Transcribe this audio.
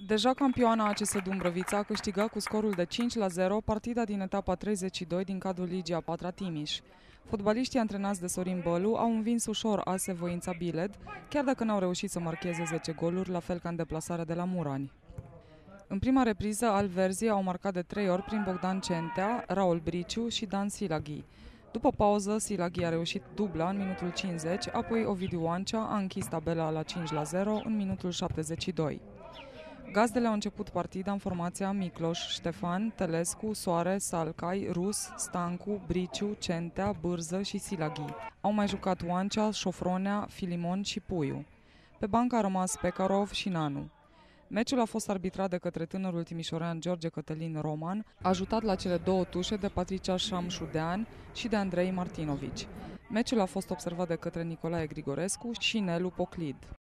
Deja campioana ACS Dumbrăvița a câștigat cu scorul de 5-0 partida din etapa 32 din cadrul Ligii a 4-a Timiș. Fotbaliștii antrenați de Sorin Bălu au învins ușor AS Voința Biled, chiar dacă n-au reușit să marcheze 10 goluri, la fel ca în deplasarea de la Murani. În prima repriză, alverzii au marcat de 3 ori prin Bogdan Centea, Raul Briciu și Dan Silaghi. După pauză, Silaghi a reușit dubla în minutul 50, apoi Ovidiu Oancea a închis tabela la 5-0 în minutul 72. Gazdele au început partida în formația Micloș, Ștefan, Telescu, Soare, Salcai, Rus, Stancu, Briciu, Centea, Bârză și Silaghi. Au mai jucat Oancea, Șofronea, Filimon și Puiu. Pe bancă a rămas Pekarov și Nanu. Meciul a fost arbitrat de către tânărul timișorean George Cătălin Roman, ajutat la cele două tușe de Patricia Șamșudean și de Andrei Martinovici. Meciul a fost observat de către Nicolae Grigorescu și Nelu Poclid.